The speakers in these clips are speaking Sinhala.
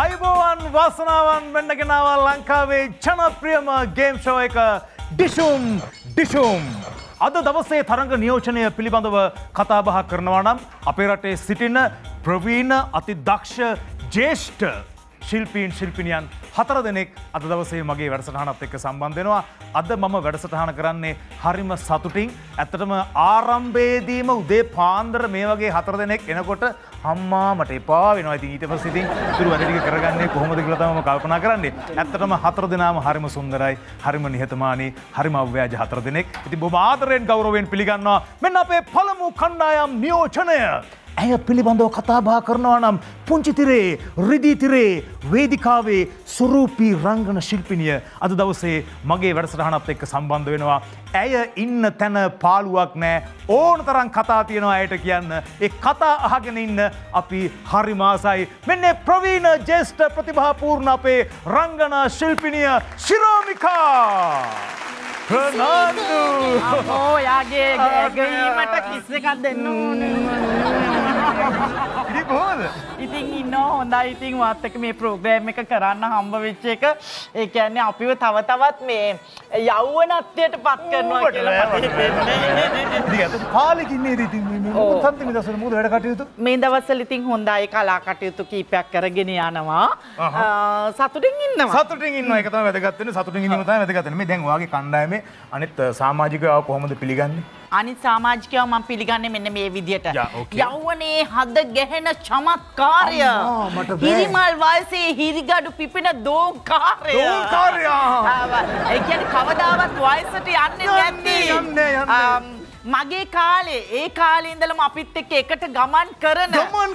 අයිබෝවන් වාසනාවන් වෙන්න ගෙනාවා ලංකාවේ ජනප්‍රියම ගේම් ෂෝ එක ඩිෂුම්. අද දවසේ තරඟ නියෝජනය පිළිබඳව කතා බහ කරනවා නම් අපේ රටේ සිටින ප්‍රවීණ අතිදක්ෂ ජ්‍යෙෂ්ඨ ශිල්පීන් 4 දෙනෙක් අද දවසේ මගේ වැඩසටහනත් එක්ක සම්බන්ධ වෙනවා. අද මම වැඩසටහන කරන්නේ හරිම සතුටින්. ඇත්තටම ආරම්භයේදීම උදේ පාන්දර මේ වගේ 4 දෙනෙක් එනකොට අම්මා මට එපා වෙනවා. ඉතින් ඊට පස්සේ ඉතින් ඉතුරු වැඩ ටික කරගන්නේ කොහොමද කියලා තමයි මම කල්පනා කරන්නේ. ඇත්තටම 4 දෙනාම හරිම සුන්දරයි, හරිම නිහතමානී, හරිම අව්‍යාජ 4 දෙනෙක්. ඉතින් බොහොම ආදරයෙන් ගෞරවයෙන් පිළිගන්නවා මෙන්න අපේ පළමු කණ්ඩායම් නියෝජනය. ඇය පිළිබඳව කතා බහ කරනවා නම් පුංචි තිරේ, රිදී තිරේ, වේදිකාවේ සුරූපී රංගන ශිල්පිනිය අද දවසේ මගේ වැඩසටහනත් එක්ක සම්බන්ධ වෙනවා. ඇය ඉන්න තැන පාළුවක් නෑ. ඕන තරම් කතා තියෙනවා ඇයට කියන්න. ඒ කතා අහගෙන ඉන්න අපි හරිම ආසයි. මෙන්න ප්‍රවීණ ජ්‍යෙෂ්ඨ ප්‍රතිභාපූර්ණ අපේ රංගන ශිල්පිනිය ශිරෝමිකා ප්‍රනාන්දු. අම්මෝ යාගේ ගැගීමට කිස් එකක් දෙන්න ඕනේ. ඉතින් කොහොමද? ඉතින් ඉන්නවා හොඳයි. ඉතින් වත් එක මේ ප්‍රෝග්‍රෑම් එක කරන්න හම්බ වෙච්ච එක ඒ කියන්නේ අපිව තව තවත් මේ යෞවනත්වයට පත් කරනවා කියලා මට හිතෙන්නේ. ඉතින් අද කාලෙක ඉන්නේ ඉතින් මේ මොකක්ද මේ දවස්වල මොකද වැඩ කටයුතු? මේ දවස්වල ඉතින් හොඳයි කලා කටයුතු කීපයක් කරගෙන යනවා. සතුටින් ඉන්නවා. සතුටින් ඉන්නවා. ඒක තමයි වැදගත් වෙන්නේ. සතුටින් ඉන්නම තමයි වැදගත් වෙන්නේ. මේ දැන් ඔයාගේ කණ්ඩායමේ අනිත් සමාජිකයව කොහොමද පිළිගන්නේ? අනිත් සමාජිකයව මම පිළිගන්නේ මෙන්න මේ විදියට. යෞවනයේ හද ගැහෙන චමත්කාරය. හිරිමල් වයසේ හිරිගඩු පිපෙන දෝංකාරය. ඒ කියන්නේ කවදාවත් වයසට යන්නේ නැති. මගේ කාලේ ඒ කාලේ ඉඳලම අපිත් එක්ක එකට ගමන් කරන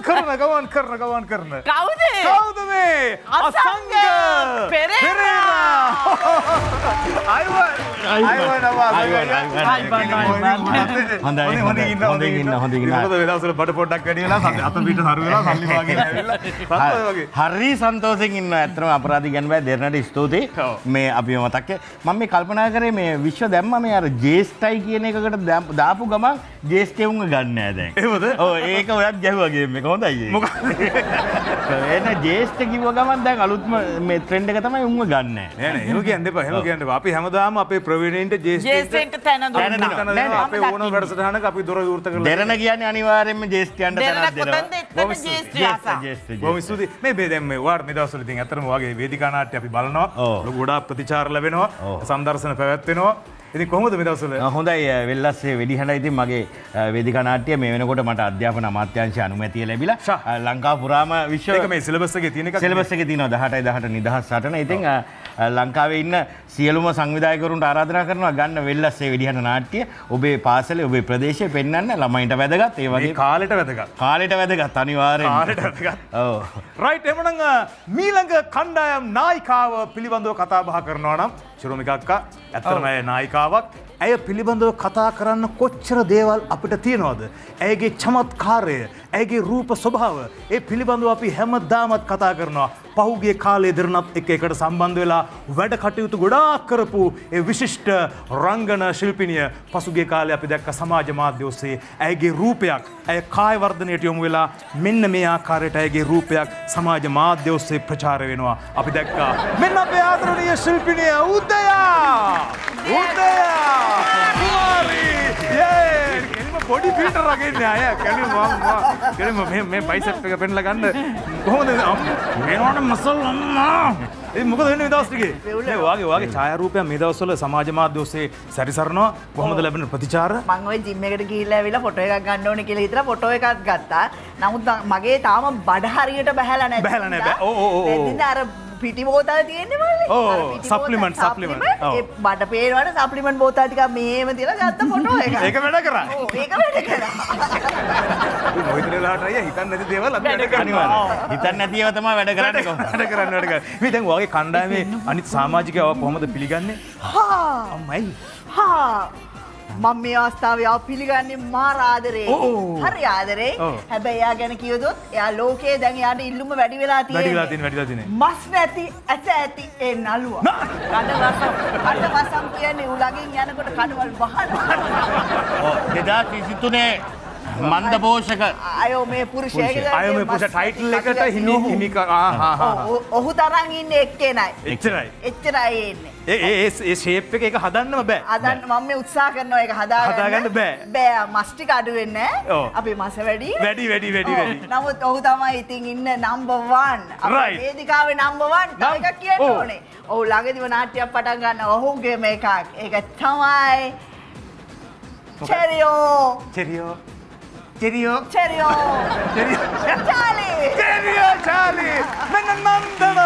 කවුද? මේ අසංග පෙරේරා. හොඳින් ඉන්න. මොකද වෙලාවසල බඩ පොඩ්ඩක් වැඩි වෙලා අත පිට හරු වෙලා සල්ලි වාගෙන ඇවිල්ලා හරි සන්තෝෂෙන් ඉන්නවා. ඇත්තටම අපරාධි ගැන බෑ දෙරණට ස්තුතියි. මේ අපි මතක් මම මේ කල්පනා කරේ මේ විශ්ව දැම්ම මේ අර ජේස්ටයි කියන එකකට දාපු ගමන් ජේස්ටේවුන්ව ගන්න නෑ දැන්. එහෙමද? ඔව් ඒක ඔයත් ගැහුවා ගේම් එක. හොඳයි ඒක. මොකද? එන ජේස්ට කිව්ව ගමන් දැන් අලුත්ම මේ ට්‍රෙන්ඩ් එක තමයි උන්ව ගන්න නෑ. නෑ එහෙම කියන්න එපා. අපි හැමදාම අපේ ප්‍රවීණයින්ට ජේස්ටේන්ට තැන දුන්නා. අපේ ඕන වැඩසටහනක අපි දොර විවෘත කරලා දෙරණ කියන්නේ අනිවාර්යයෙන්ම ජේස්ටයන්ට තැනක් දෙනවා. බොහොම ස්තුතියි. මේ දැන් මේ වාර මේ දවස්වල ඉතින් අතරම වගේ වේදිකා නාට්‍ය අපි බලනවා. ගොඩාක් ප්‍රතිචාර ලැබෙනවා. සංදර්ශන පැවැත්වෙනවා. ඉතින් කොහොමද මේ දවස්වල? හොඳයි වෙල්ලස්සේ වෙඩිහඬ ඉතින් මගේ වේදිකා නාට්‍ය මේ වෙනකොට මට අධ්‍යාපන අමාත්‍යාංශය අනුමැතිය ලැබිලා ලංකාව පුරාම විශ්ව ඒක මේ සිලබස් එකේ තියෙන එකක්. සිලබස් එකේ තියෙනවා 18 නිදහස් සටන. ඉතින් ලංකාවේ ඉන්න සියලුම සංවිධායකවරුන්ට ආරාධනා කරනවා ගන්න වෙල්ලස්සේ වෙඩිහඬ නාට්‍ය ඔබේ පාසලේ ඔබේ ප්‍රදේශයේ පෙන්වන්න ළමයින්ට වැදගත්. ඒ වගේ කාලෙට වැදගත් අනිවාර්යෙන්. කාලෙට වැදගත්. ඔව්. රයිට් එමුනම් මීළඟ කණ්ඩායම් නායිකාව පිළිබඳව කතා බහ කරනවා නම් ශිරෝමිකා අක්කා ඇත්තටම ඇය නායිකාවක්. ඇය පිළිබඳව කතා කරන්න කොච්චර දේවල් අපිට තියෙනවද? ඇයගේ චමත්කාරය, ඇයගේ රූප ස්වභාව ඒ පිළිබඳව අපි හැමදාමත් කතා කරනවා. පහුගිය කාලේ දෙරණත් එකට සම්බන්ධ වෙලා වැඩ කටයුතු ගොඩාක් කරපු ඒ විශිෂ්ට රංගන ශිල්පිනිය පසුගිය කාලේ අපි දැක්ක සමාජ මාධ්‍ය ඔස්සේ ඇයගේ රූපයක්, ඇය කාය වර්ධනයට යොමු වෙලා මෙන්න මේ ආකාරයට ඇයගේ රූපයක් සමාජ මාධ්‍ය ඔස්සේ ප්‍රචාර වෙනවා. අපි දැක්කා මෙන්න අපේ ආදරණීය ශිල්පිනිය උදයා බොඩි ෆිල්ටර් රගන්නේ අය කෙලිම මේ බයිසෙප් එක පෙන්ලා ගන්න කොහොමද මේනවනම් මසල් අම්මා ඒ මොකද වෙන්නේ මේ දවස් ටිකේ මේ වාගේ ඡායාරූපයක් මේ දවස්වල සමාජ මාධ්‍ය ඔස්සේ සැරිසරනවා කොහොමද ලැබෙන ප්‍රතිචාර මම ওই ජිම් එකට ගිහිල්ලා ඇවිල්ලා ෆොටෝ එකක් ගන්න ඕනේ කියලා හිතලා ෆොටෝ එකක් ගත්තා නමුත් මගේ තාම බඩ හරියට බහැලා නැහැ ඔව් අර පිටි බෝතල් තියෙන්නේ මල්ලි. ඔව් සප්ලිමන්ට්. ඒ බඩ පේනවට සප්ලිමන්ට් බෝතල් ටිකක් මෙහෙම තියලා ගත්ත ෆොටෝ එක. ඒක වැඩ කරා. ඔව් ඒක වැඩ කරා. මොහිතේ වෙලාවට අයියා හිතන්නේ නැති දේවල් අපි වැඩ කරනවා. හිතන්නේ නැති ඒවා තමයි වැඩ කරන්නේ කොහොමද? වැඩ කරන්නේ. මේ දැන් ඔයගේ කණ්ඩායමේ අනිත් සමාජිකයව කොහොමද පිළිගන්නේ? අම්මයි. මම මේ අවස්ථාවේ ආව පිළිගන්නේ මාර ආදරේ. හරි ආදරේ. හැබැයි එයා ගැන කියවොත් එයා ලෝකයේ දැන් එයාට ඉල්ලුම වැඩි වෙලා තියෙන්නේ. මස් නැති ඇස ඇති ඒ නළුවා. කඩවසම් කියන්නේ උලගෙන් යනකොට කඩවල් වහනවා. 2023 මන්ද පෝෂක අයෝ මේ පුරුෂයෙක් අය මේ පුරුෂ ටයිටල් එකට හිමික ඔහු තරම් ඉන්නේ එක්කෙනයි. එච්චරයි. එච්චරයි එන්නේ. ඒ ෂේප් එක හදන්නම බෑ. හදන්න මම මේ උත්සාහ කරනවා ඒක හදාගන්න බෑ. බෑ මස් ටික අඩු වෙන්නේ නැහැ. අපි මස වැඩි. වැඩි. නමුත් ඔහු තමයි ඉතින් ඉන්න නම්බර් 1. අපේ වේදිකාවේ නම්බර් 1 තව එකක් කියන්න ඕනේ. ඔහු ළඟදිව නාට්‍යයක් පටන් ගන්න ඔහුගේ මේකක්. ඒක තමයි Cheerio. Charlie. Menna Nandana.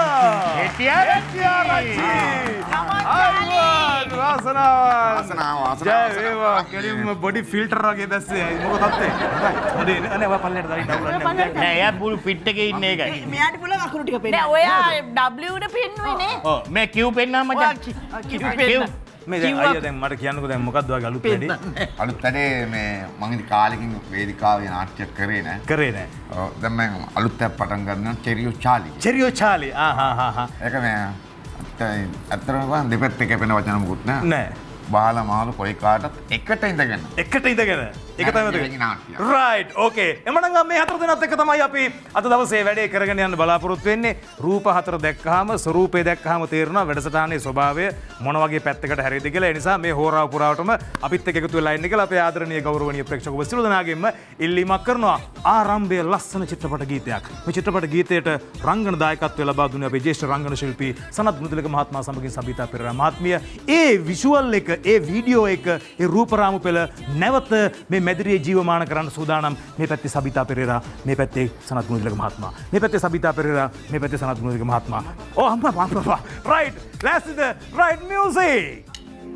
Vasanawan. Jai Veva. Kelim body filter වගේ දැස්සේ මොකද තත්ත්වේ? හරි අනේ ඔය පල්ලෙට දාලා ඩවුන්ලෝඩ් කරන්න. නෑ එයා බුල් ෆිට් එකේ ඉන්න එකයි. මෙයාට පුළුවන් අකුරු ටික පෙන්නන්න. නෑ ඔයා W ට පෙන්නුවේ නේ. ඔව් මේ Q පෙන්නා මචං. මේ දැන් අයියා දැන් මට කියන්නකෝ දැන් මොකක්ද ඔයාගේ අලුත් වැඩේ? අලුත් වැඩේ මේ මම ඉතින් කාලෙකින් වේදිකාවේ නාට්‍යයක් කරේ නෑ. ඔව් දැන් මම අලුත් එකක් පටන් ගන්නවා Cheerio Charlie. ඒක මේ අත්‍තරම දෙපැත්තක කැපෙන වචන මොකුත් නෑ. බාලා මාළු කොයි කාටත් එකට ඉඳගෙන. ඒක තමයි නාට්‍යය. Right okay. එමනම් මේ හතර දෙනාත් එක්ක තමයි අපි අද දවසේ වැඩේ කරගෙන යන්න බලාපොරොත්තු වෙන්නේ. රූප හතර දැක්කහම ස්වරූපේ දැක්කහම තේරෙනවා වැඩසටහනේ ස්වභාවය මොන වගේ පැත්තකට හැරෙයිද කියලා. ඒ නිසා මේ හෝරාව පුරාවටම අපිත් එක්ක එකතු වෙලා ඉන්න කියලා අපේ ආදරණීය ගෞරවනීය ප්‍රේක්ෂක ඔබ සියලු දෙනාගෙන්ම ඉල්ලීමක් කරනවා. ආරම්භයේ ලස්සන චිත්‍රපට ගීතයක්. මේ චිත්‍රපට ගීතයට රංගන දායකත්වය ලබා දුන්නේ අපේ ජ්‍යෙෂ්ඨ රංගන ශිල්පී සනත් ගුණතිලක මහත්මයා සමගින් සබිතා පෙරේරා මහත්මිය. ඒ විෂුවල් එක ඒ වීඩියෝ එක ඒ රූපරාමු පෙළ නැවත මේ මැදිරියේ ජීවමාන කරන්න සූදානම්. මේ පැත්තේ සබිතා පෙරේරා මේ පැත්තේ සනත් ගුණතිලක මහත්මයා. මේ පැත්තේ සබිතා පෙරේරා මේ පැත්තේ සනත් ගුණතිලක මහත්මයා. ඕ අම්මා right let's do the right music.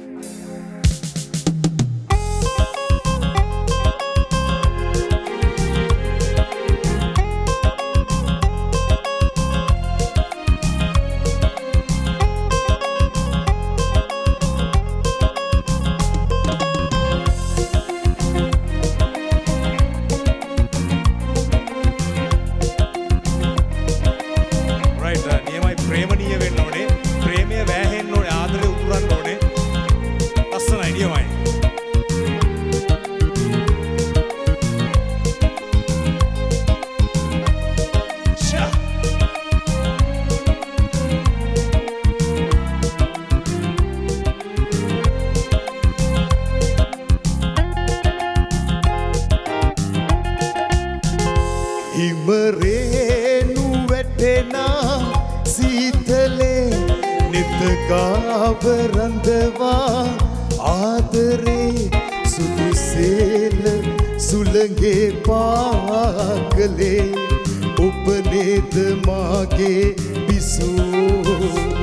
රඳවා ආදරේ සුදුසේල සුළඟේ පාගලේ ඔබ නේද මාගේ පිසෝ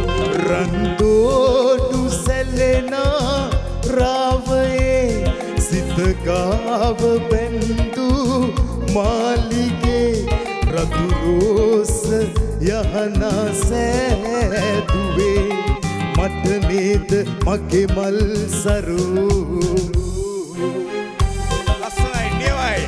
රන්දෝඩු සැලෙනා රාවයේ සිත ගාව බැඳු මාලිගේ රතු රෝස යහනා සෑදුවේ මට නේද මගේ මල් සරු ලස්සනයි නියමයි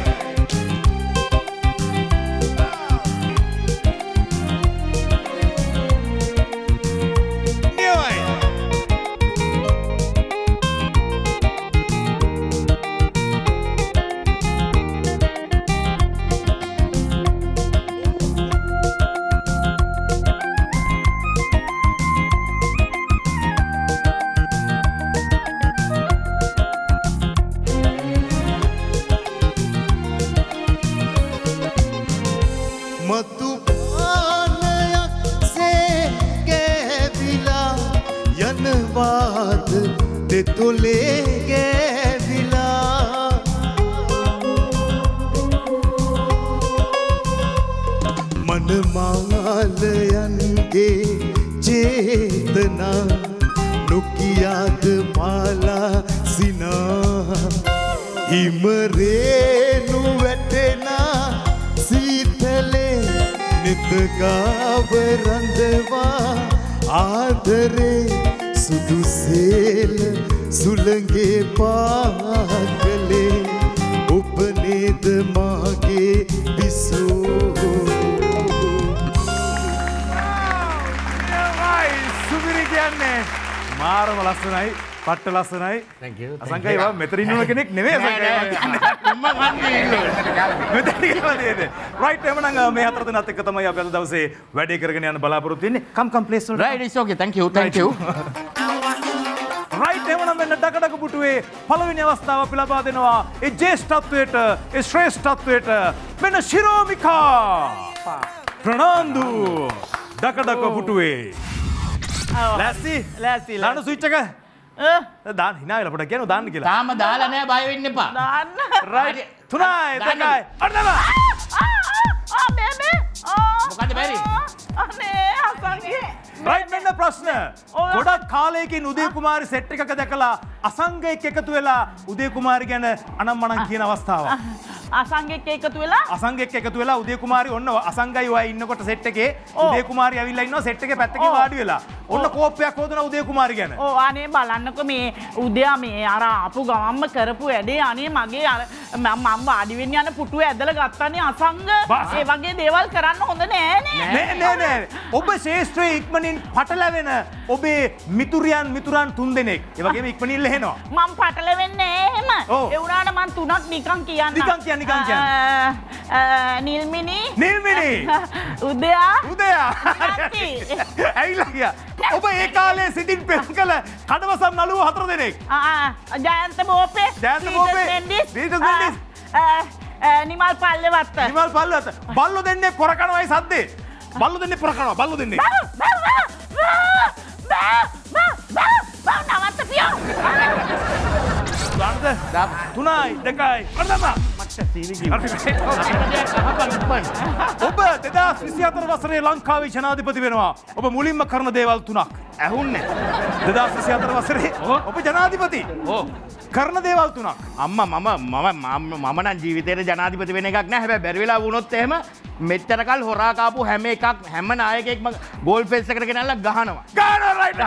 තොලේ ගෑවිලා මනමාලයන්ගේ චේතනා නොකියාද පාලා සිනා හිමරේනු වැටෙනා සීතලේ නිතගාව රඳවා ආදරේ සුදුසේල සුළඟේ පාගලේ ඔබ නේද මාගේ පිසෝ සුපිරි කියන්නේ මාරම ලස්සනයි පට්ට ලස්සනයි. Thank you. අසංකයි වා මෙතන ඉන්න කෙනෙක් නෙවෙයි අසංකයි. මම අන්නේ මෙතන කියලා තියෙන්නේ. right එමනම් මේ හතර දෙනාත් එක්ක තමයි අපි අද දවසේ වැඩේ කරගෙන යන්න බලාපොරොත්තු වෙන්නේ. come please. Right, it's okay. Thank you. Thank you. right එමනම් මෙන්න ඩකඩක පුටුවේ පළවෙනි අවස්ථාව අපි ලබා දෙනවා ඒ ජේෂ්ඨත්වයට ඒ ශ්‍රේෂ්ඨත්වයට මෙන්න ශිරෝමිකා ප්‍රනාන්දු ඩකඩක පුටුවේ ලෑස්ති දාන්න ස්විච් එක දාන්න hina වෙලා පොඩක් කියනවා දාන්න කියලා තාම දාලා නැහැ බය වෙන්න එපා. දාන්න. right 3යි 2යි අන්නම මොකද බැරි? අනේ අසංගේ. right මෙන්න ප්‍රශ්න ගොඩක් කාලයකින් උදේ කුමාරි සෙට් එකක දැකලා අසංගයෙක් එකතු වෙලා උදේ කුමාරි ගැන අනම්මනම් කියන අවස්ථාවක්. අසංගෙක් එකතු වෙලා අසංගෙක් එකතු වෙලා උදේ කුමාරි ඔන්න අසංගයි ඔය ඉන්නකොට සෙට් එකේ උදේ කුමාරි ඇවිල්ලා ඉන්නවා සෙට් එකේ පැත්තකින් වාඩි වෙලා ඔන්න කෝප්පයක් හොදන උදේ කුමාරි ගැන. ඕ අනේ බලන්නකො මේ උදයා මේ අර ආපු ගමම්ම කරපු වැඩේ අනේ මගේ අර මම වාඩි වෙන්න යන පුටුව ඇදලා ගත්තානේ අසංග. ඒ වගේ දේවල් කරන්න හොඳ නෑනේ. නෑ ඔබ ශේෂ්ත්‍රයේ ඉක්මනින් පටලැවෙන ඔබේ මිතුරන් තුන්දෙනෙක්. ඒ වගේම ඉක්මනින් ලෙහෙනවා. මම පටලවෙන්නේ එහෙම. ඒ වුණාට මම තුනක් නිකන් කියන්න. නිකන් කියන්න. නිල්මිනි උදයා නැති. ඇවිල්ලා ගියා. ඔබ ඒ කාලේ සිටින් පෙම් කළ කඩවසම් නළුවෝ 4 දෙනෙක්. ජයන්ත බෝපේ නිමල් පල්ලෙවත්ත බල්ලෝ දෙන්නේ පොර කනවයි සද්දේ. බල්ලෝ දෙන්නේ පොර කනවා. බල්ලෝ දෙන්නේ නවත්ත පියෝ. 3යි 2යි අන්නම ඔබ 2024 වසරේ ලංකාවේ ජනාධිපති වෙනවා. ඔබ මුලින්ම කරන දේවල් 3ක් ඇහුන්නේ. 2024 වසරේ ඔබ ජනාධිපති කරන දේවල් 3ක්. අම්මා මම නම් ජීවිතේට ජනාධිපති වෙන එකක් නෑ. හැබැයි බැරි වෙලා වුණොත් එහෙම මෙච්චර කල් හොරා කාපු හැම නායකයෙක්ම ගෝල් ෆේස් එකට ගෙනල්ලා ගහනවා. right.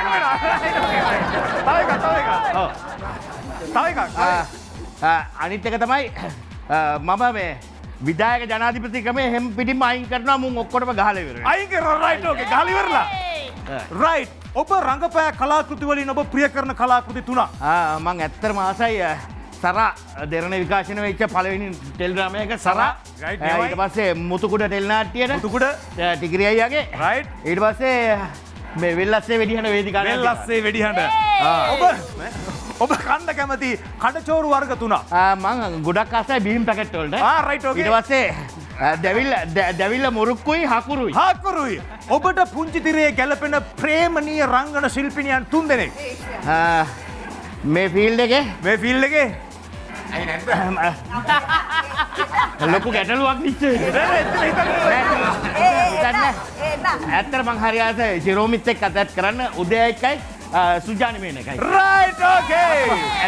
තව එකක්. අනිත් එක තමයි මම මේ විදායක ජනාධිපතිකම එහෙම පිටින්ම අයින් කරනවා මුන් ඔක්කොටම ගහලා ඉවරයි. අයින් කරනවා right okay ගහලා ඉවරලා. right ඔබ රංගපෑ කලාකෘති වලින් ඔබ ප්‍රිය කරන කලාකෘති 3ක්. මම ඇත්තටම ආසයි සරා දෙරණ විකාශන වෙච්ච පළවෙනි ටෙලිග්‍රාමය එක සරා. ඊට පස්සේ මුතුකුඩ ටෙලිනාට්‍යයට මුතුකුඩ ටිකිරි අයියාගේ. right ඊට පස්සේ මේ වෙල්ලස්සේ වෙඩිහඬ වේදිකාවේ වෙල්ලස්සේ වෙඩිහඬ. ඔබ කන්න කැමති කඩචෝරු වර්ග 3ක්. මම ගොඩක් ආසයි බීම් පැකට් වලට. right okay. ඊට පස්සේ දැවිල්ල මුරුක්කුයි හකුරුයි. ඔබට පුංචි තිරේ ගැලපෙන ප්‍රේමණීය රංගන ශිල්පිනියන් 3 දෙනෙක්. මේ ෆීල්ඩ් එකේ ලොකු ගැටලුවක් නිශ්චය. ඇත්තට මං හරි ආසයි ජෙරෝමිත් එක්ක කතාත් කරන්න උදේ එකයි සුජානි මේන එකයි. right okay.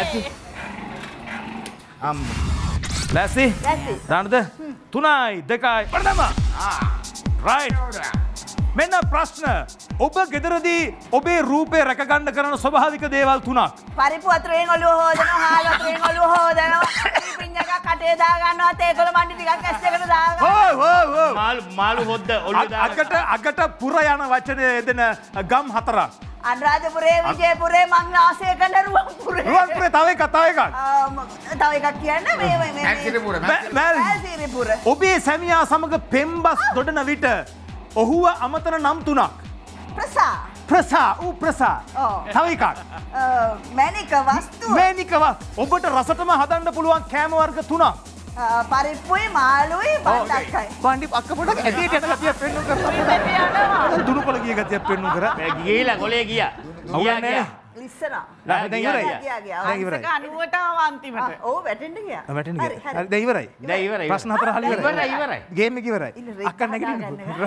ලෑස්ති? දාන්නද? 3යි 2යි පරදම. right. මෙන්න ප්‍රශ්න. ඔබ ගෙදරදී ඔබේ රූපේ රැකගන්න කරන ස්වභාවික දේවල් 3ක්. පරිප්පු වතුරෙන් ඔළුව හොදනවා, හාල් වතුරෙන් ඔළුව හොදනවා, පිපිඤ්ඤ එකක් කටේ දා ගන්නවා, තේකොළ මණ්ඩි ටිකක් ඇස් දෙකට දා ගන්නවා. මාළු හොද්ද ඔළුව දාලා අගට පුර යන වචනය යෙදෙන ගම් 4ක්. අනුරාධපුරේ, විජයපුරේ, මංගලාසය කළ රුවන්පුරේ. තව එකක්. තව එකක් කියන්න මැල්සිරිපුර. ඔබේ සැමියා සමග පෙම්බස් දොඩන විට ඔහුව අමතන නම් 3ක්. ප්‍රසා. තව එකක්. මැණික වස්තුව. ඔබට රසටම හදන්න පුළුවන් කෑම වර්ග 3ක්. පරිප්පුයි මාළුයි බණ්ඩක්කයි. බණ්ඩි අක්ක පොඩක් ඇදීට යන ගතියක් පෙන්වන්න කරා. දුනුකොළ ගිය ගතියක් පෙන්වන්න කරා. ගිහිලා කොලේ ගියා. ලිස්සනා. දැන් ඉවරයි. ඒක 90ට අන්තිමට. ඔව් වැටෙන්න ගියා. වැටෙන්න ගියා. හරි දැන් ඉවරයි. ප්‍රශ්න 4 හරි ඉවරයි. ගේම් එක ඉවරයි. අක්ක නැගිටින්න.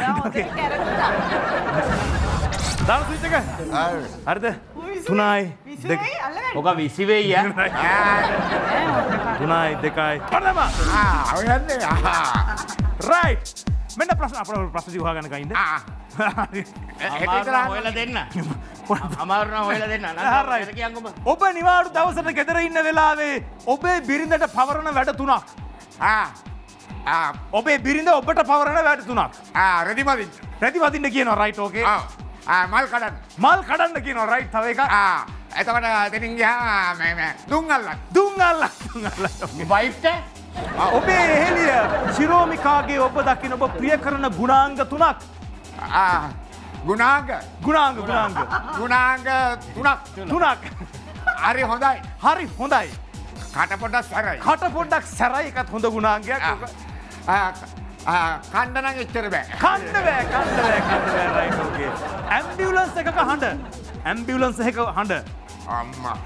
දාන ස්විච් එක. හරිද? 3යි 2යි. ඔක 20 වෙයි යා. 3යි 2යි. පරදම. ඔය යන්නේ. right. මෙන්න ප්‍රශ්න අපේ ප්‍රශ්න දිහා ගන්න කයින්ද? හොයලා දෙන්න. අමාරුනා හොයලා දෙන්න. ඔබ නිවාඩු දවසට ගෙදර ඉන්න වෙලාවේ ඔබේ බිරිඳට පවරන වැඩ 3ක්. ඔබේ බිරිඳ ඔබට පවරන වැඩ 3ක්. රෙදි වදින්න කියනවා right okay. මල් කඩන්න කියනවා right තව එකක්. එතකොට එතනින් ගියාම දුම් අල්ලන්න. වයිෆ්ට ඔබේ එහෙලිය ශිරෝමිකාගේ ඔබ දකින ඔබ ප්‍රිය කරන ගුණාංග 3ක්. ගුණාංග 3ක්. හරි හොඳයි. හරි හොඳයි. කට පොඩ්ඩක් සැරයි. කට පොඩ්ඩක් සැරයි එකත් හොඳ ගුණාංගයක්. කණ්ඩ නම් එච්චර බෑ. කන්න බෑ රයිට් ඕකේ. ඇම්බියුලන්ස් එකක හඬ. ඇම්බියුලන්ස් එකක හඬ. අම්මා.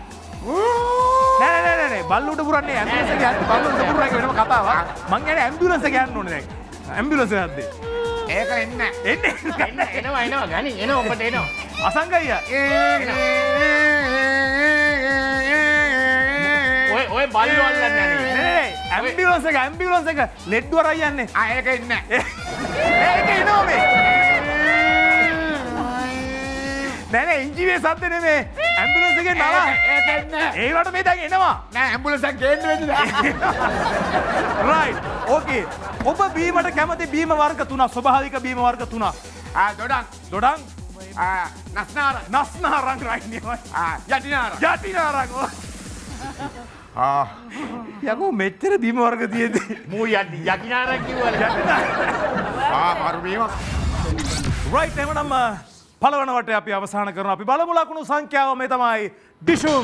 නෑ බල්ලුට පුරන්නේ ඇම්බියුලන්ස් එක යන්නේ බල්ලුට පුරන්නේ වෙනම කතාවක්. මං කියන්නේ ඇම්බියුලන්ස් එක යන්න ඕනේ දැන්. ඇම්බියුලන්ස් එක යද්දී. ඒක එන්නේ. එනවා ගනි එනවා ඔබට එනවා. අසංගය. ඔය බල්ලෝ අල්ලන්නේ නැහැ. ඇම්බියුලන්ස් එක ලෙඩ්ඩු අරන් යන්නේ. ඒක එන්නේ. ඒක එනවා මේ. නෑ ඉංජිනේර සද්ද නෙමේ. ඇම්බියුලන්ස් එකේ නලා. ඒක එන්නේ. ඒකට මේ දැන් එනවා. නෑ ඇම්බුලන්ස් එක ගේන්න වෙන්නේ නැහැ. රයිට්. ඕකේ. ඔබ බීමට කැමති බීම වර්ග 3ක් ස්වභාවික බීම වර්ග 3ක්. දොඩම්. නස්නාරං රයිට් නේ. යටිනාරං. යකෝ මෙච්චර බීම වර්ග තියෙද්දි මූ යටිනාරං කිව්වල මරු බීමක්. රයිට් එහෙනම් පළවන වටේ අපි අවසන් කරනවා. අපි බලමු ලකුණු සංඛ්‍යාව මේ තමයි. ඩිෂුම්.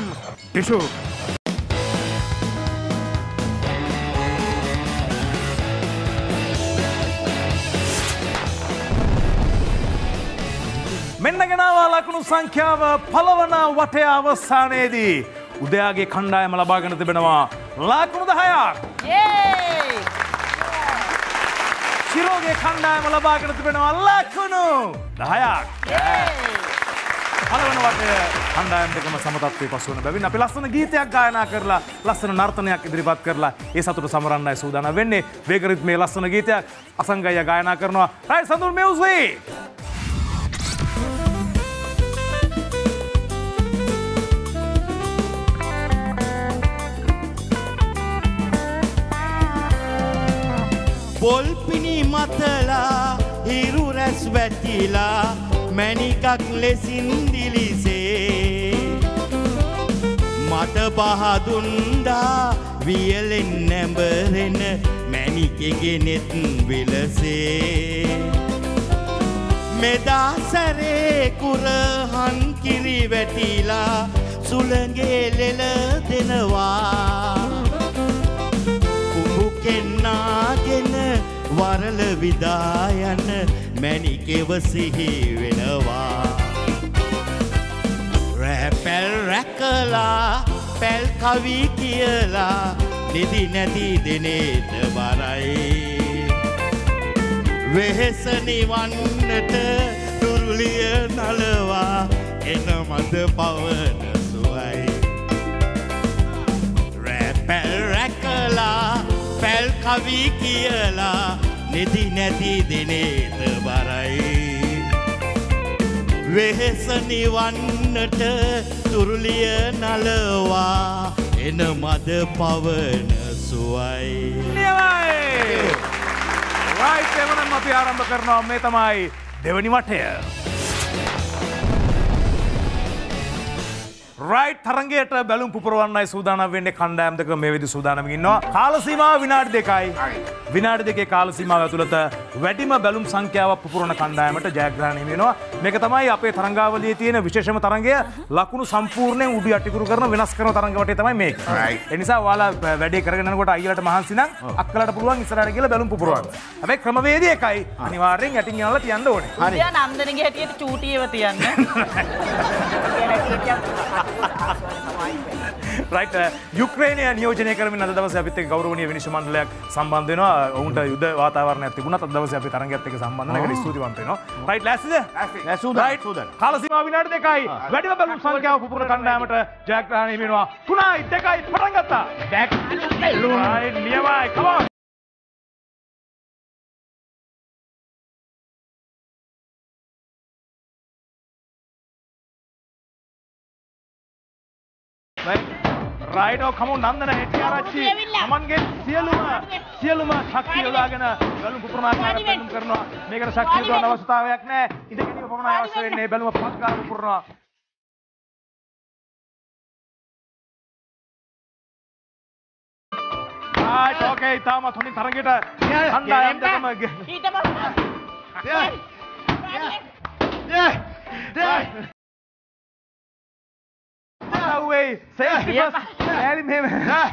මෙන්න ගෙනාවා ලකුණු සංඛ්‍යාව පළවන වටේ අවසානයේදී. උදයාගේ කණ්ඩායම ලබාගෙන තිබෙනවා ලකුණු 10ක්. ශිරෝගේ කණ්ඩායම ලබාගෙන තිබෙනවා ලකුණු 10ක්. පළවන වටේ කණ්ඩායම් දෙකම සමතත්වයේ පසු වෙන බැවින් අපි ලස්සන ගීතයක් ගායනා කරලා ලස්සන නර්තනයක් ඉදිරිපත් කරලා ඒ සතුට සමරන්නයි සූදානම් වෙන්නේ. වේග රිද්මේ ලස්සන ගීතයක් අසංගය ගායනා කරනවා. Right සඳුල් music. පොල්පිනි මතලා හිරු රැස් වැටිලා මැණිකක් ලෙසින් දිලිසේ මට බහදුන්දා වියලෙන් නැඹරෙන මැණිකෙගේ නෙත් විලසේ මෙදා සැරේ කුරහන් කිරි වැටිලා සුළඟේ ලෙල දෙනවා කෙන්නාගෙන වරල විදායන මැණිකෙව සිහි වෙනවා රැපැල් රැකලා පැල් කවි කියලා නිදි නැති දිනේට වරයි වෙහෙස නිවන්නට තුරුලිය නලවා එන මද පවන සුවයි රැපැල් රැකලා පැල් කවි කියලා නිදි නැති දිනේට බරයි වෙහෙස නිවන්නට තුරුලිය නලවා එන මද පවන සුවයි. නියමයි. රයිට් එවනම් අපි ආරම්භ කරනවා මේ තමයි දෙවනි වටය. රයිට් තරගයට බැලුම් පුපුරවන්නයි සූදානම් වෙන්නේ කණ්ඩායම් දෙක මේ විදිහට සූදානම්ව ඉන්නවා. කාල සීමාව විනාඩි 2යි. විනාඩි 2 කාල සීමාව ඇතුළත වැඩිම බැලුම් සංඛ්‍යාවක් පුපුරන කණ්ඩායමට ජයග්‍රහණය හිමි වෙනවා. මේක තමයි අපේ තරඟාවලියේ තියෙන විශේෂම තරඟය. ලකුණු සම්පූර්ණයෙන් උඩු යටිකුරු කරන වෙනස් කරන තරඟ වටේ තමයි මේක. ඒ නිසා ඔයාලා වැඩේ කරගෙන යනකොට අයියලට මහන්සි නම් අක්කලට පුළුවන් ඉස්සරහට ගිහලා බැලුම් පුපුරවන්න. හැබැයි ක්‍රමවේදය එකයි. අනිවාර්යෙන් යටින් යනලා තියන්න ඕනේ. හරි. නන්දනගේ හැටියට චූටියව තියන්න. රයිට් යුක්‍රේනය නියෝජනය කරමින් අද දවසේ අපිත් එක්ක ගෞරවනීය විනිශ්චය මණ්ඩලයක් සම්බන්ධ වෙනවා. ඔවුන්ට යුද්ධ වාතාවරණයක් තිබුණත් අද දවසේ අපි තරඟයත් එක්ක සම්බන්ධ වෙන එකට ස්තුතිවන්ත වෙනවා. රයිට් ලෑස්තිද? ලෑස්ති. කාල සීමාව විනාඩි 2යි. වැඩිම බැලුම් සංඛ්‍යාව පුපුරන කණ්ඩායමට ජයග්‍රහණය හිමි වෙනවා. 3යි 2යි පටන් ගත්තා. රයිට් නියමයි. come on. රයිට් කමු නන්දන හෙටිආරච්චි තමන්ගේ සියලුම ශක්තිය යොදාගෙන බැලුම් පුපුරනාකාරය පෙන්නුම් කරනවා. මේකට ශක්තිය යොදවන්න අවශ්‍යතාවයක් නැහැ. ඉඳගෙන පමණයි අවශ්‍ය වෙන්නේ බැලුම පස්කාර පුපුරනවා. right, okay, තාමත් හොඳින් තරගයට කණ්ඩායම් දෙකම ඊට away. Safety first. Harry මෙහෙම.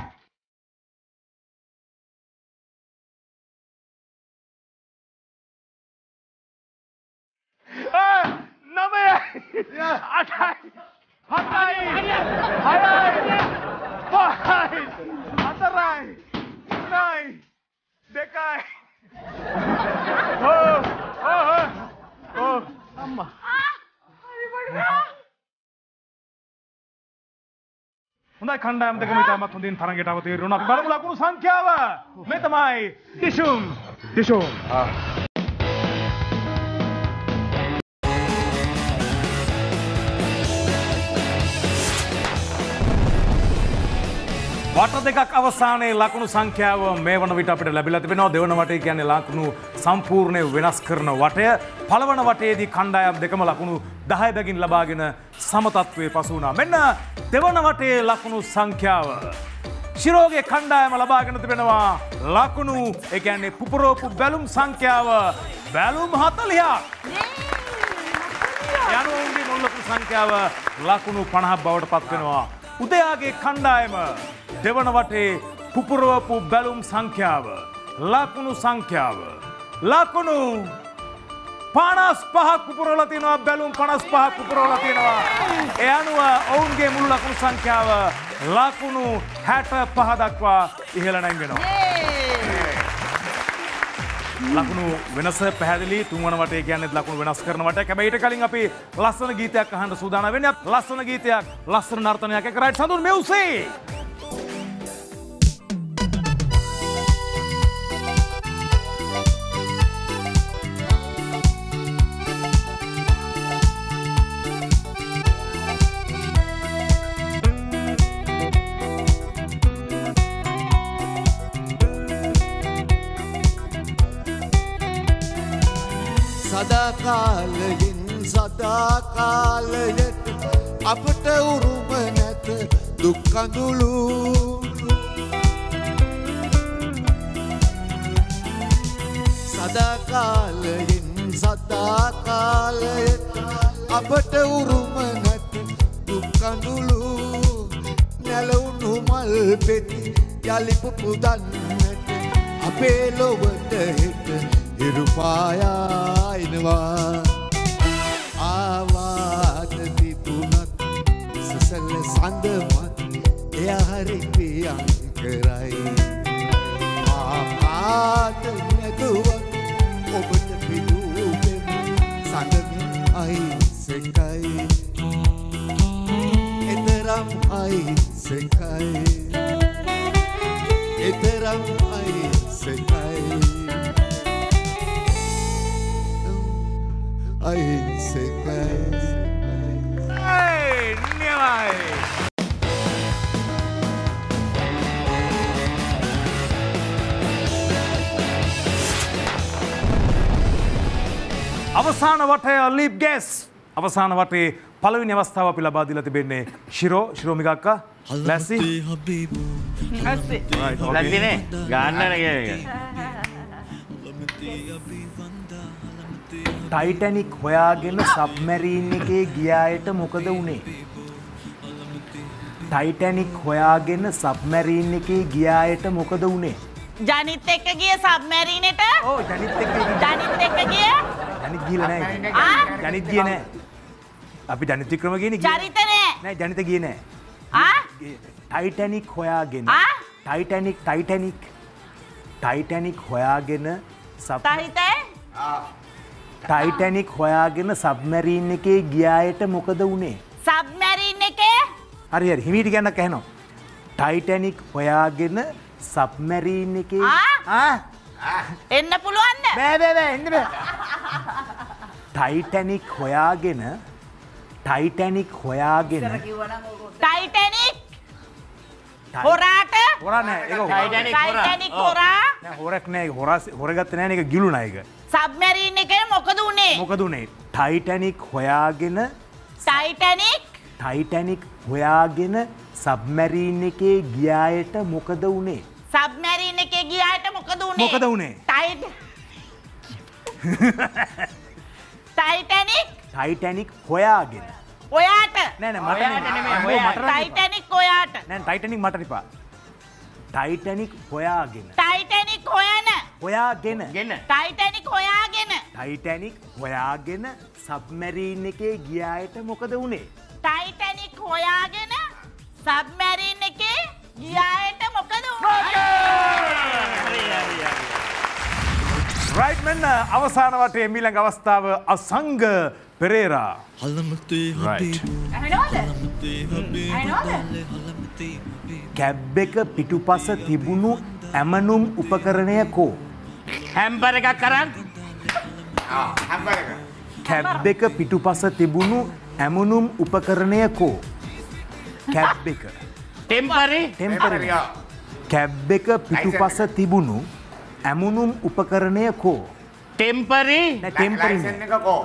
නවය. 8යි. 7යි. 6යි. 5යි. 4යි. 3යි. 2යි. අම්මා. හොඳයි කණ්ඩායම් දෙකම ඉතාමත් හොඳින් තරගයට අවතීර්ණ වුණා. අපි බලමු ලකුණු සංඛ්‍යාව. මේ තමයි ඩිෂුම්. වට දෙකක් අවසානයේ ලකුණු සංඛ්‍යාව මේ වන විට අපිට ලැබිලා තිබෙනවා. දෙවන වටේ කියන්නේ ලකුණු සම්පූර්ණයෙන් වෙනස් කරන වටය. පළවන වටයේදී කණ්ඩායම් දෙකම ලකුණු 10 බැගින් ලබාගෙන සම තත්ත්වයේ පසු වුණා. මෙන්න දෙවන වටයේ ලකුණු සංඛ්‍යාව. ශිරෝගේ කණ්ඩායම ලබාගෙන තිබෙනවා ලකුණු ඒ කියන්නේ පුපුරෝපු බැලුම් සංඛ්‍යාව බැලුම් 40ක්. යනුන්ගේ මුල් ලකුණු සංඛ්‍යාව ලකුණු 50ක් බවට පත් වෙනවා. උදයාගේ කණ්ඩායම දෙවන වටේ පුපුරවපු බැලුම් සංඛ්‍යාව ලකුණු සංඛ්‍යාව ලකුණු 55ක් පුපුරවලා තියෙනවා. බැලුම් 55ක් පුපුරවලා තියෙනවා. ඒ අනුව ඔවුන්ගේ මුළු ලකුණු සංඛ්‍යාව ලකුණු 65 දක්වා ඉහළ නැංගෙනවා. ලකුණු වෙනස පැහැදිලි. තුන්වන වටේ කියන්නේ ලකුණු වෙනස් කරන වටයක්. හැබැයි ඊට කලින් අපි ලස්සන ගීතයක් අහන්න සූදානම් වෙන්නේ. ලස්සන ගීතයක්, ලස්සන නර්තනයක් එක රයිට් සඳුන් මියුසික්. සදාකාලයට අපට උරුම නැත දුක් කඳුළු සදාකාලයට අපට උරුම නැත දුක් කඳුළු නැලවුණු මල් පෙති යලි පුපුදන්නට අපේ ලොවට හෙට ඉරුපායා එනවා. ආවාද තිබුණත් සසල සඳමත් එයාහරි ප්‍රියංකරයි. ආපාද නැතුවත් ඔබට පිදුවෙම සඳමින් අයිසකයි. එතරම් අයිසකයි. එතරම් අයිසකයි. අවසාන වටය ලීප් ගෑස්. අවසාන වටේ පළවෙනි අවස්ථාව අපි ලබා දීලා තිබෙන්නේ ශිරෝමික අක්කා. ලැස්ති? ලැස්ති. ලැස්තිනේ. ගන්නනේ කියන එක. ටයිටැනික් හොයාගෙන සබ්මැරීන් එකේ ගියායට මොකද වුනේ? ටයිටැනික් හොයාගෙන සබ්මැරීන් එකේ ගියායට මොකද වුනේ? ජනිත් එක්ක ගිය සබ්මැරීනෙට? ඔව් ජනිත් එක්ක ගියේ. ජනිත් එක්ක ගිය? ජනිත් ගිහලා නැහැ. ජනිත් ගියේ නැහැ. අපි ජනිත් වික්‍රම ගියනේ. චරිත නෑ. නෑ ජනිත ගියේ නැහැ. ටයිටැනික් හොයාගෙන. ටයිටැනික් හොයාගෙන ටයිටැනික් හොයාගෙන සබ්මැරීන් එකේ ගියායට මොකද වුනේ? සබ්මැරීන් එකේ? හරි හිමීට කියන්නක් ඇහෙනවා. ටයිටැනික් හොයාගෙන සබ්මැරීන් එකේ එන්න පුළුවන්ද? බෑ එන්න බෑ. ටයිටැනික් හොයාගෙන ටයිටැනික් හොරාට? හොරා නෑ. ඒක ටයිටැනික් හොරා? නෑ හොරක් නෑ. හොරගත්තේ නෑ නේ. ඒක ගිලුණා ඒක. සබ්මැරීන් එකේ මොකද උනේ? ටයිටැනික් හොයාගෙන ටයිටැනික් හොයාගෙන සබ්මැරීන් එකේ ගියායට මොකද උනේ? සබ්මැරීන් එකේ ගියාට මොකද උනේ? මොකද උනේ? ටයිටැනික් හොයාගෙන. ඔයාට. නෑ නෑ මට නෙමෙයි. ටයිටැනික් ඔයාට. නෑ ටයිටැනික් මට එපා. ටයිටැනික් හොයාගෙන. ටයිටැනික් හොයාගෙන. ටයිටැනික් හොයාගෙන. ටයිටැනික් හොයාගෙන සබ්මැරීන් එකේ ගියායට මොකද උනේ? ටයිටැනික් හොයාගෙන සබ්මැරීන් එකේ ගියායට මොකද උනේ? රයිට් මෙන්න අවසාන වටේ ඊළඟ අවස්ථාව අසංග පෙරේරා. ඇහෙනවද? කැබ් එක පිටුපස තිබුණු ඇමනුම් උපකරණය කෝ? හැම්බර් එකක් කරන්. හැම්බර් එක. කැබ් එක පිටුපස තිබුණු ඇමනුම් උපකරණය කෝ? කැබ් එක. ටෙම්පරි. කැබ් එක පිටුපස තිබුණු ඇමුණුම් උපකරණය කෝ? ටෙම්පරි. ටෙම්පරි ලයිසන් එක කෝ?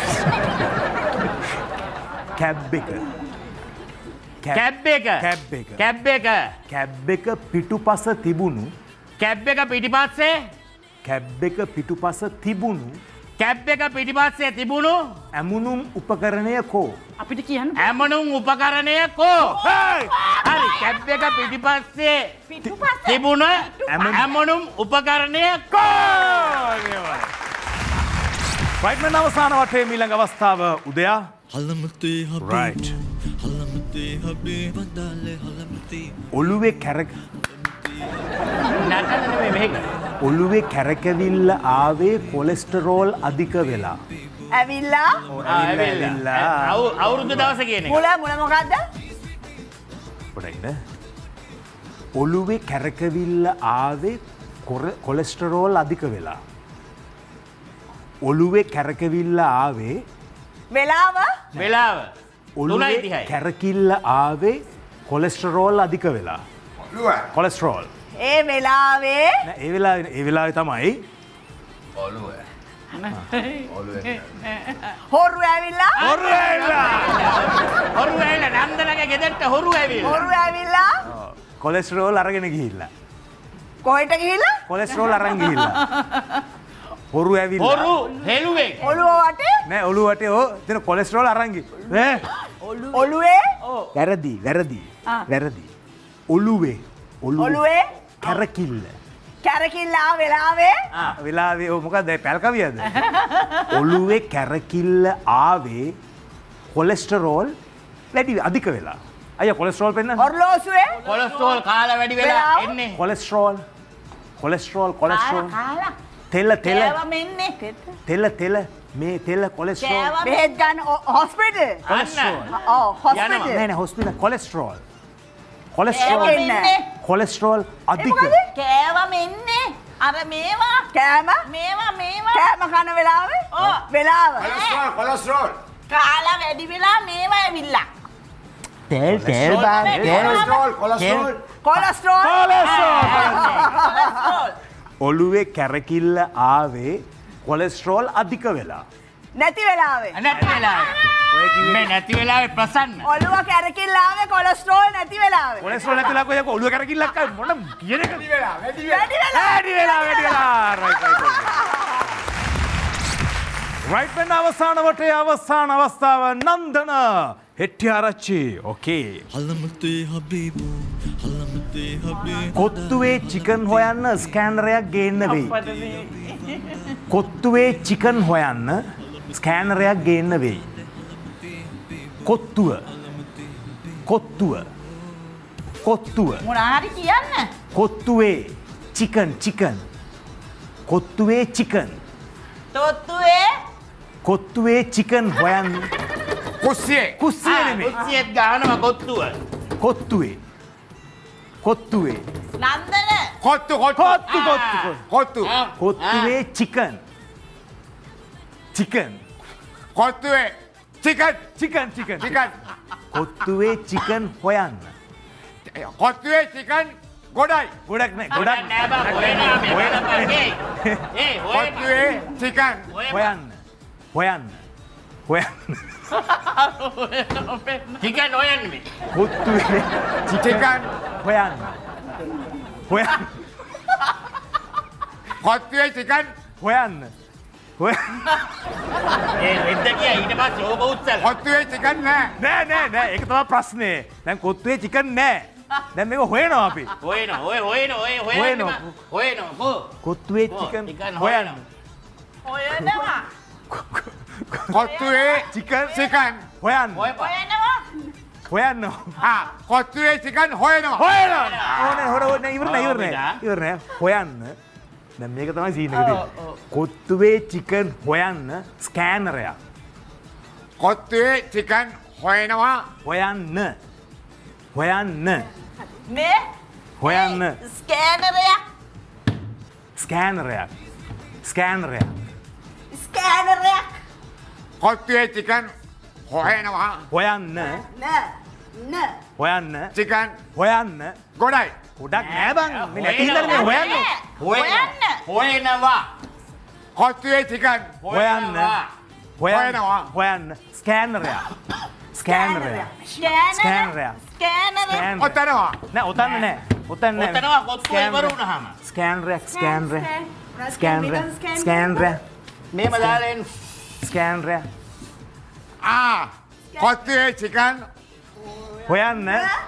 කැබ් එක. කැබ් එක. කැබ් එක. කැබ් එක පිටුපස තිබුණු. කැබ් එක පිටිපස්සේ. කැබ් එක පිටුපස තිබුණු. කැබ් එක පිටිපස්සේ තිබුණු ඇමුණුම් උපකරණය කෝ? අපිට කියන්න ඇමනුම් උපකරණය කෝ? හරි කැබ් එක පිටිපස්සේ තිබුණ ඇමනුම් උපකරණය කෝ? රයිට් මෙන්න අවසාන වටේ ඊළඟ අවස්ථාව උදයා. රයිට්. ඔළුවේ කැරක ඔළුවේ කැරකවිල්ල ආවේ කොලෙස්ටරෝල් අධික වෙලා. ඇවිල්ලා අවුරුදු දවස කියන එක. මුල මොකද්ද? පොඩ්ඩක් ඔළුවේ කැරකවිල්ල ආවේ කොලෙස්ටරෝල් අධික වෙලා. ඔළුවේ කැරකවිල්ල ආවේ වෙලාව ඔළුවේ කැරකිල්ල ආවේ කොලෙස්ටරෝල් අධික වෙලා. කොලෙස්ටරෝල් ඒ වෙලාවේ ඒ වෙලාවේ තමයි හොරු ඇවිල්ලා නන්දනගේ ගෙදරට හොරු ඇවිල්ලා කොලෙස්ටරෝල් අරගෙන ගිහිල්ලා. කොහෙට ගිහිල්ලා? කොලෙස්ටරෝල් අරන් ගිහිල්ලා. හොරු ඇවිල්ලා. හොරු හෙළුවේ. ඔළුව වටේ? නෑ ඔළුව වටේ එතන කොලෙස්ටරෝල් අරන් ගිහින්. ඔළුවේ? වැරදි. ඔළුවේ කැරකිල්ල. කැරකිල්ලා වෙලාවේ? වෙලාවේ මොකක්ද පැල් කවියද? ඔළුවේ කැරකිල්ල ආවේ කොලෙස්ටරෝල් වැඩි අධික වෙලා. අයියා කොලෙස්ටරෝල් පෙන්න. ඔර්ලෝසුවේ? කොලෙස්ටරෝල් කාලා වැඩි වෙලා එන්නේ. කොලෙස්ටරෝල්. තෙල මේ තෙල කොලෙස්ටරෝල්. බෙහෙත් ගන්න හොස්පිටල්. හොස්පිටල්. නෑ හොස්පිටල් කොලෙස්ටරෝල්. කොලෙස්ටරෝල් අධික. කෑවම එන්නේ අර මේවා කෑම කන වෙලාවේ? වෙලාව. කොලෙස්ටරෝල්. කාලා වැඩි වෙලා මේවා ඇවිල්ලා. තෙල් කොලෙස්ටරෝල්. ඔළුවේ කැරකිල්ල ආවේ කොලෙස්ටරෝල් අධික වෙලා. නැති වෙලාවේ? නැති වෙලාවේ ප්‍රසන්න. ඔළුව කැරකිල්ල ආවේ කොලෙස්ටරෝල් නැති වෙලාවේ. කොලෙස්ටරෝල් නැති වෙලා කොහේ ඔළුව කැරකිල්ලක් මොන කියන එක? වැඩි වෙලා. රයිට් මෙන්න අවසාන වටේ අවසාන අවස්ථාව නන්දන හෙට්ටිආරච්චි. ඕකේ. කොත්තුවේ චිකන් හොයන්න ස්කෑනරයක් ගේන්න වෙයි. කොත්තුවේ චිකන් හොයන්න ස්කෑනරයක් ගේන්න වෙයි. කොත්තුව මොනාරි කියන්න. කොත්තුවේ චිකන් කොත්තුවේ චිකන් කොත්තුවේ චිකන් හොයන්න. කුස්සියේ නෙමෙයි. කුස්සියෙත් ගහනවා කොත්තුව. කොත්තුවේ නන්දන කොත්තුවේ චිකන් කොත්තුවේ චිකන් කොත්තුවේ චිකන් හොයන්න. කොත්තුවේ චිකන් ගොඩයි. ගොඩක් නෑ කොත්තුවේ චිකන් හොයන්න. චිකන් හොයන්නේ. කොත්තුවේ චිකන් හොයන්න. කොත්තුවේ චිකන් හොයන්න. එද්ද කිය ඊට පස්සේ ඕක උත්සල. කොත්තුවේ චිකන් නෑ. නෑ ඒක තමයි ප්‍රශ්නේ. දැන් කොත්තුවේ චිකන් නෑ. දැන් මේක හොයනවා අපි. හොයනවා. කොත්තුවේ චිකන් හොයන්න. හොයනවා. කොත්තුවේ චිකන් හොයන්න. හොයනවා. හොයන්න. කොත්තුවේ චිකන් හොයනවා. ඕනේ ඉවරනේ. හොයන්න. දැන් මේක තමයි සීන් එක තියෙන්නේ. කොත්තුවේ චිකන් හොයන්න ස්කෑනරයක්. කොත්තුවේ චිකන් හොයනවා. හොයන්න. මේ හොයන්න. ස්කෑනරයක්. ස්කෑනරයක්. කොත්තුවේ චිකන් හොයනවා. හොයන්න. හොයන්න. චිකන් හොයන්න. ගොඩයි. ගොඩක් නෑ බං. මේ නැති ඉඳලා හොයන්න. හොයනවා. කොත්තුවේ චිකන් හොයන්න. හොයනවා. හොයන්න. ස්කෑනරයක්. ඔතනවා. නෑ ඔතන්න නෑ. ඔතනවා කොත්තුව ඉවර වුණාම. ස්කෑනරයක්. මේම දාලා එන්න. ස්කෑනරයක්. කොත්තුවේ චිකන් හොයන්න.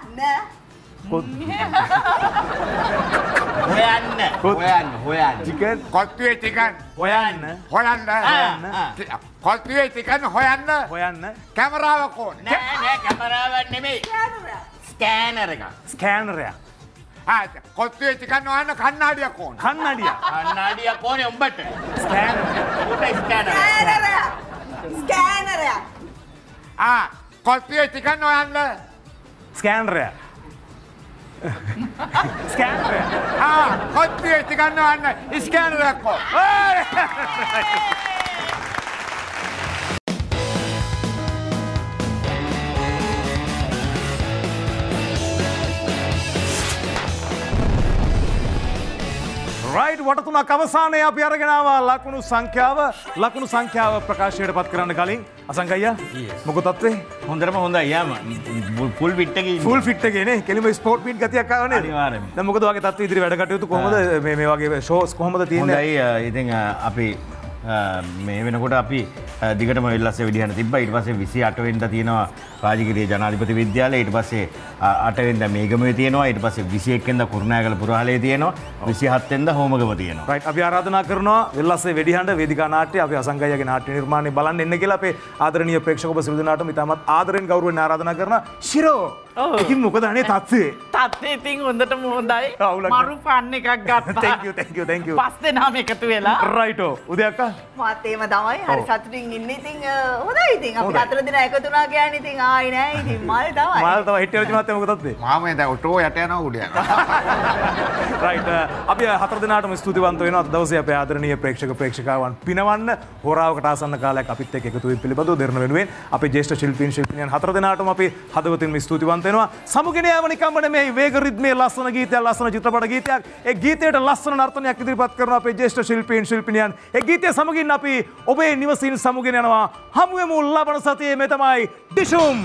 හොයන්න. චිකන් කොත්තුවේ චිකන් හොයන්න. කොත්තුවේ චිකන් හොයන්න. කැමරාව කොන්. නෑ කැමරාවක් නෙමෙයි. ස්කෑනර් එක. ස්කෑනරයක්. කොත්තුවේ චිකන් හොයන්න කන්නාඩියක් කොන්. කන්නඩියක්. කන්නාඩියක් ඕනේ උඹට. ස්කෑනරයක්. කොත්තුවේ චිකන් හොයන්න. ස්කෑනරයක්. කොත්තුවේ චිකන් හොයන්න ස්කෑනරයක් කොන්. රයිට් වටතුනක් අවසානයේ අපි අරගෙන ආවා ලකුණු සංඛ්‍යාව ප්‍රකාශයට පත් කරන්න කලින් අසංක අයියා මොකද තත්ත්වේ හොඳටම හොඳයි යාම ෆුල් ෆිට් එකේ ෆුල් ෆිට් එකේ නේ කෙලිම ස්පෝර්ට් ෆිට් ගතියක් ආව නේද අනිවාර්යයෙන්ම දැන් මොකද වගේ තත්ත්ව ඉදිරි වැඩ කටයුතු කොහොමද මේ වගේ ෂෝස් කොහොමද තියෙන්නේ හොඳයි ඉතින් අපි මේ වෙනකොට අපි දිගටම වෙල්ලස්සේ විදිහට තිබ්බා ඊට පස්සේ 28 වෙනිදා තියෙනවා රාජගිරිය ජනාධිපති විද්‍යාලය ඊට පස්සේ 8 වෙනිදා මේගමේ තියෙනවා ඊට පස්සේ 21 වෙනිදා කුරුණෑගල පුරහලේ තියෙනවා 27 වෙනිදා හෝමගම තියෙනවා රයිට් අපි ආරාධනා කරනවා වෙල්ලස්සේ වෙඩිහඬ වේදිකා නාට්‍ය අපි අසංගයගේ නාට්‍ය නිර්මාණය බලන්න එන්න කියලා අපේ ආදරණීය ප්‍රේක්ෂක ඔබ සියලු දෙනාටම ඉතාමත් ආදරෙන් ගෞරවයෙන් ආරාධනා කරනවා ශිරෝ ඉතින් මොකද අනේ තත්ත්වේ තත්ත්වේ ඉතින් හොඳටම හොඳයි මරු පන්න එකක් ගත්තා thank you පස් දෙනාම එකතු වෙලා රයිටෝ උදේ අක්කා මාත් එහෙම තමයි හරි සතුටින් ඉන්නේ ඉතින් හොඳයි ඉතින් අපි හතර දෙනා එකතු වුණා කියන්නේ ඉතින් ආයි නෑ ඉතින් මල් තමයි හිටියරජි මහත්තයා මොකද තත්ත්වේ මාමේ දැන් ඔටෝ යට යනවා උඩ යනවා රයිට් අපි හතර දෙනාටම ස්තුතිවන්ත වෙනවා අද දවසේ අපේ ආදරණීය ප්‍රේක්ෂකාවන් පිනවන්න හොරාවකට ආසන්න කාලයක් අපිත් එක්ක එකතු වෙන්න පිළිබඳව දෙරණ වෙනුවෙන් අපේ ජ්‍යෙෂ්ඨ ශිල්පීන් හතර දෙනාටම අපි හදවතින්ම ස්තුතිවන්ත වෙනවා සමුගෙන යාම නිකම්ම නෙමෙයි වේග රිද්මේ ලස්සන ගීතයක් ලස්සන චිත්‍රපට ගීතයක් ඒ ගීතයට ලස්සන නර්තනයක් ඉදිරිපත් කරනවා අපේ ජ්‍යෙෂ්ඨ ශිල්පීන් ඒ ගීතය සමගින් අපි ඔබේ නිවසින් සමුගෙන යනවා හමු වෙමු ලබන සතියේ මේ තමයි ඩිෂුම්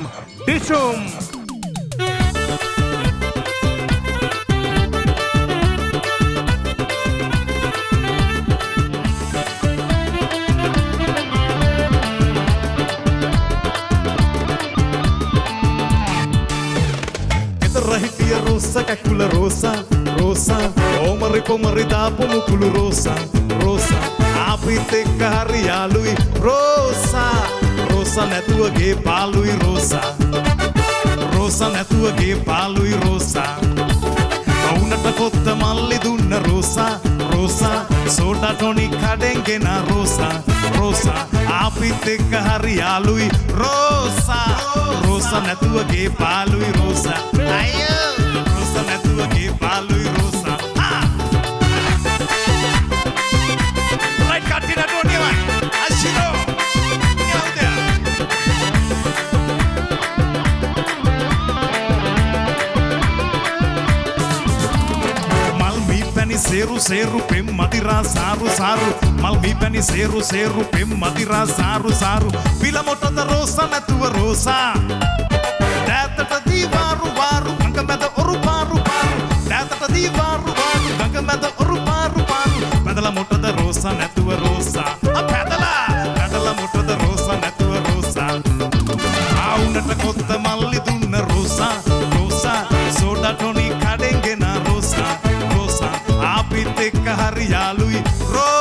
Hitia rosa, cacula rosa, rosa, omari pomari dapo mukulu rosa, rosa, apite kaharialui rosa, rosa netuage palui rosa, rosa netuage palui rosa, kaunata kotta malli dunna rosa, rosa, soda tonic kadengena rosa, rosa, apite kaharialui rosa, rosa netuage palui rosa. Ayo, rosa netuage palui rosa. Right katina doni man. Ashiro. Nyaudia. Malmi pani seru pem madira saru. Malmi pani seru pem madira saru. Pila mota da rosa netuva rosa. Datata divaru Gangameda oru paru Datata divaru Gangameda oru paru Badala mota raw